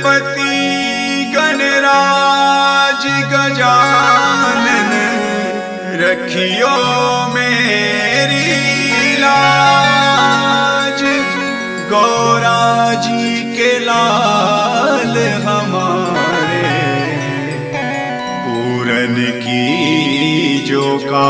गणपति गणराज गजानन रखियो मेरी लाज। गौरा जी के लाल हमारे पूरन की जो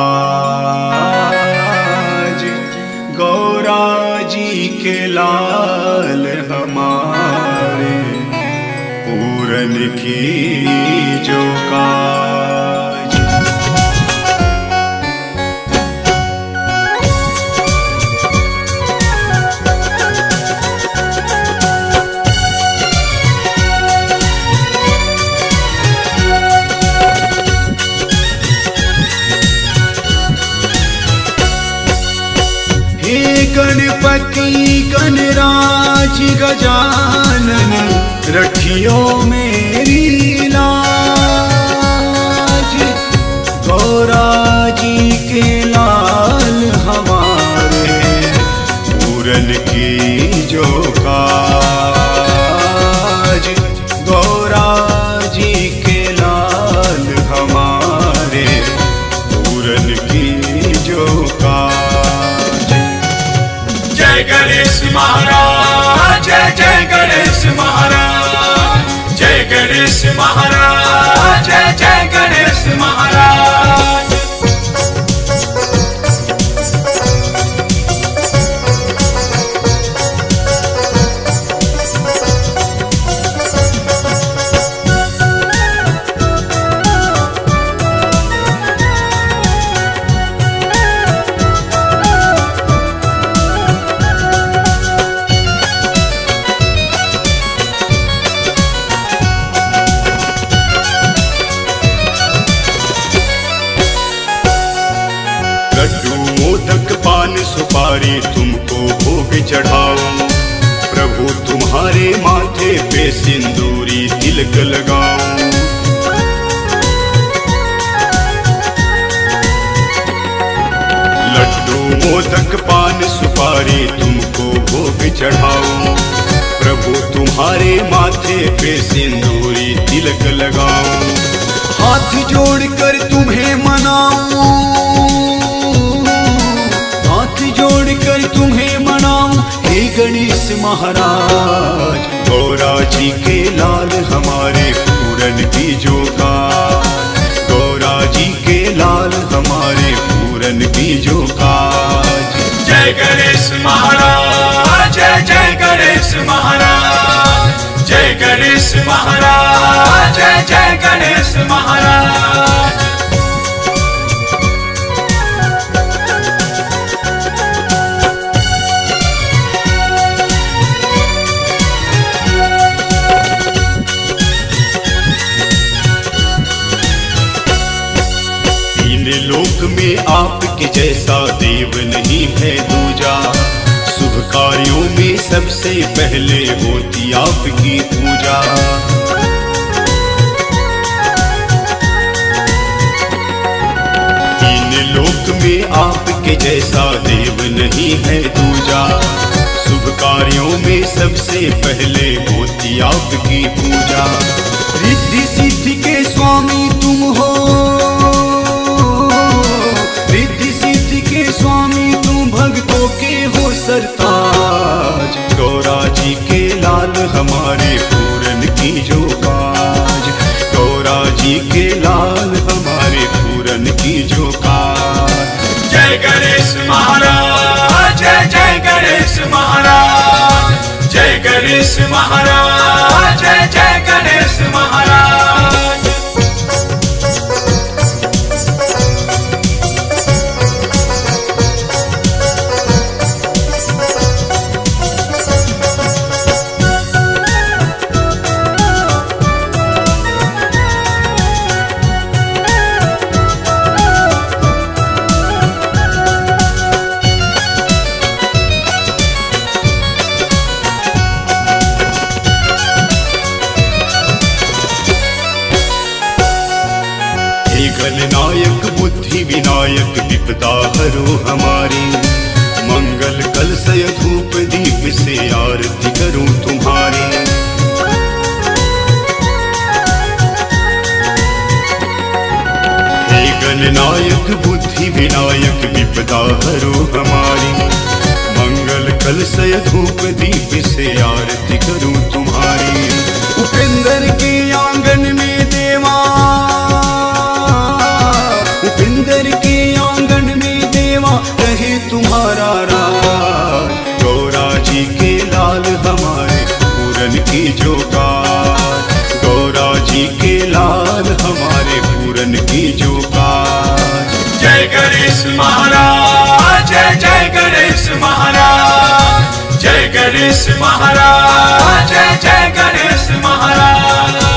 काज। गौरा जी के लाल हमारे पूरन की जो काज। हे गणपति गणराज गजानन रखियो मेरी लाज। गौरा जी के लाल हमारे पूरन की जो काज। गौरा जी के लाल हमारे पूरन की जो काज। जय गणेश महाराज, जय जय गणेश महाराज। जय गणेश महाराज, जय जय गणेश महाराज। लड्डू मोदक पान सुपारी तुमको भोग चढ़ाऊं। प्रभु तुम्हारे माथे पे सिंदूरी तिलक लगाऊं। लड्डू मोदक पान सुपारी तुमको भोग चढ़ाऊं। प्रभु तुम्हारे माथे पे सिंदूरी तिलक लगाऊं। हाथ जोड़कर तुम्हें मनाऊं, जोड़कर तुम्हें मनाऊं। हे गणेश महाराज गौरा जी के लाल हमारे पूरन की जो काज। गौरा जी के लाल हमारे पूरन की जो काज। जय गणेश महाराज, जय जय गणेश महाराज। जय गणेश महाराज, जय जय गणेश महाराज। लोक में आपके जैसा देव नहीं है दूजा। शुभ कार्यों में सबसे पहले होती आपकी पूजा। तीन लोक में आपके जैसा देव नहीं है दूजा। शुभ कार्यों में सबसे पहले होती आपकी पूजा। रिद्धि सिद्धि के स्वामी तुम हो, रिद्धि सिद्धि के स्वामी तुम भक्तों के हो सरताज। गौरा जी के लाल हमारे पूरन की जो काज। गौरा जी के लाल हमारे पूरन की जो काज। जय गणेश महाराज, जय जय गणेश महाराज। जय गणेश महाराज, जय जय गणेश महाराज। गणनायक बुद्धि विनायक विपदा हरो हमारी। मंगल कलश धूप दीप से आरती करूं तुम्हारी। नायक बुद्धि विनायक विपदा हरो हमारी, मंगल कलशय धूप दीप से आरती करूं तुम्हारी। उपेंद्र के आंगन में देवा, उपेंद्र के आंगन में देवा रहे तुम्हारा राज। गौरा जी के लाल हमारे पूरन की जो काज, गौरा जी के लाल हमारे पूरन की जो काज। जय गणेश महाराज, जय जय गणेश महाराज, जय गणेश महाराज, जय जय गणेश महाराज।